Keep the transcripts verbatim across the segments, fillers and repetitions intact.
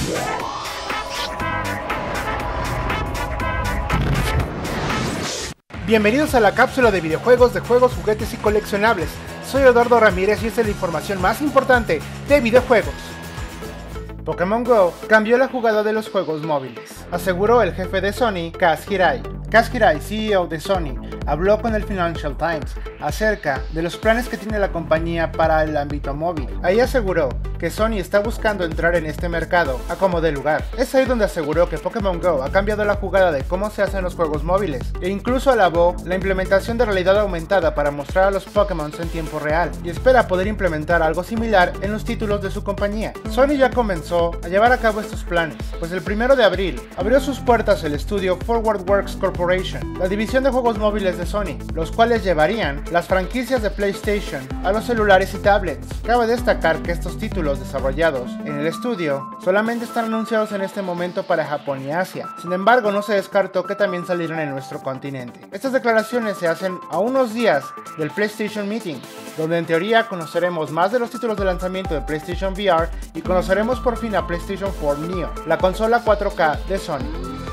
Bienvenidos a la cápsula de videojuegos, de juegos, juguetes y coleccionables. Soy Eduardo Ramírez y esta es la información más importante de videojuegos. Pokémon Go cambió la jugada de los juegos móviles, aseguró el jefe de Sony, Kaz Hirai. Kaz Hirai, C E O de Sony, habló con el Financial Times acerca de los planes que tiene la compañía para el ámbito móvil. Ahí aseguró que Sony está buscando entrar en este mercado a como dé lugar. Es ahí donde aseguró que Pokémon Go ha cambiado la jugada de cómo se hacen los juegos móviles, e incluso alabó la implementación de realidad aumentada para mostrar a los Pokémon en tiempo real, y espera poder implementar algo similar en los títulos de su compañía. Sony ya comenzó a llevar a cabo estos planes, pues el primero de abril abrió sus puertas el estudio Forward Works Corporation, la división de juegos móviles de Sony, los cuales llevarían las franquicias de PlayStation a los celulares y tablets. Cabe destacar que estos títulos desarrollados en el estudio solamente están anunciados en este momento para Japón y Asia. Sin embargo, no se descartó que también salieran en nuestro continente. Estas declaraciones se hacen a unos días del PlayStation Meeting, donde en teoría conoceremos más de los títulos de lanzamiento de PlayStation V R y conoceremos por fin a PlayStation cuatro Neo, la consola cuatro K de Sony.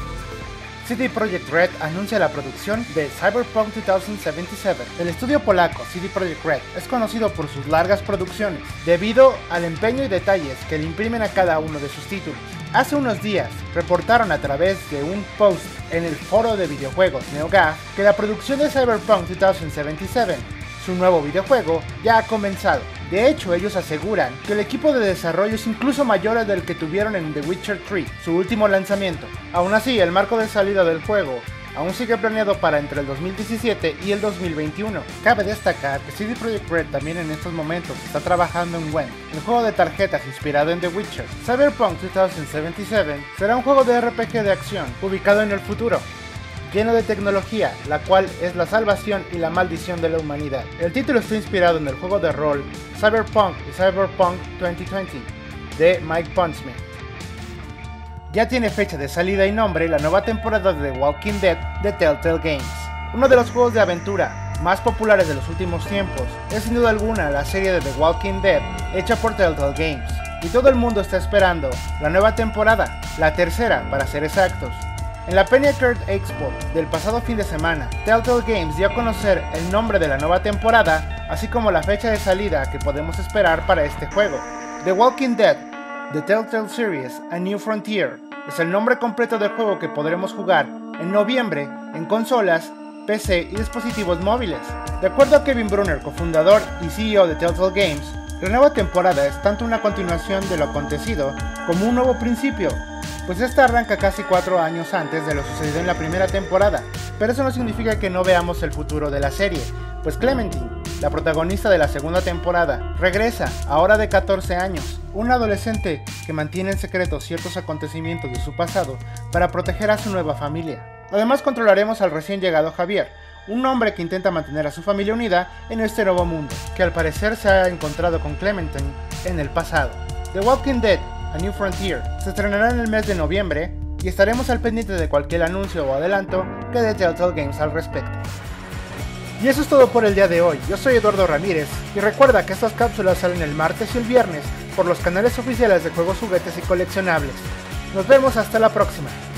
C D Projekt Red anuncia la producción de Cyberpunk dos mil setenta y siete. El estudio polaco C D Projekt Red es conocido por sus largas producciones, debido al empeño y detalles que le imprimen a cada uno de sus títulos. Hace unos días reportaron a través de un post en el foro de videojuegos NeoGAF que la producción de Cyberpunk dos mil setenta y siete, su nuevo videojuego, ya ha comenzado. De hecho, ellos aseguran que el equipo de desarrollo es incluso mayor del que tuvieron en The Witcher tres, su último lanzamiento. Aún así, el marco de salida del juego aún sigue planeado para entre el dos mil diecisiete y el dos mil veintiuno. Cabe destacar que C D Projekt Red también en estos momentos está trabajando en Gwent, el juego de tarjetas inspirado en The Witcher. Cyberpunk dos mil setenta y siete será un juego de R P G de acción ubicado en el futuro, lleno de tecnología, la cual es la salvación y la maldición de la humanidad. El título está inspirado en el juego de rol Cyberpunk y Cyberpunk dos mil veinte de Mike Pondsmith. Ya tiene fecha de salida y nombre la nueva temporada de The Walking Dead de Telltale Games. Uno de los juegos de aventura más populares de los últimos tiempos es sin duda alguna la serie de The Walking Dead hecha por Telltale Games, y todo el mundo está esperando la nueva temporada, la tercera para ser exactos. En la Penny Arcade Expo del pasado fin de semana, Telltale Games dio a conocer el nombre de la nueva temporada, así como la fecha de salida que podemos esperar para este juego. The Walking Dead, The Telltale Series, A New Frontier, es el nombre completo del juego que podremos jugar en noviembre en consolas, P C y dispositivos móviles. De acuerdo a Kevin Brunner, cofundador y C E O de Telltale Games, la nueva temporada es tanto una continuación de lo acontecido como un nuevo principio, pues esta arranca casi cuatro años antes de lo sucedido en la primera temporada, pero eso no significa que no veamos el futuro de la serie, pues Clementine, la protagonista de la segunda temporada, regresa, ahora de catorce años, una adolescente que mantiene en secreto ciertos acontecimientos de su pasado para proteger a su nueva familia. Además controlaremos al recién llegado Javier, un hombre que intenta mantener a su familia unida en este nuevo mundo, que al parecer se ha encontrado con Clementine en el pasado. The Walking Dead, A New Frontier se estrenará en el mes de noviembre y estaremos al pendiente de cualquier anuncio o adelanto que dé Telltale Games al respecto. Y eso es todo por el día de hoy. Yo soy Eduardo Ramírez y recuerda que estas cápsulas salen el martes y el viernes por los canales oficiales de juegos, juguetes y coleccionables. Nos vemos hasta la próxima.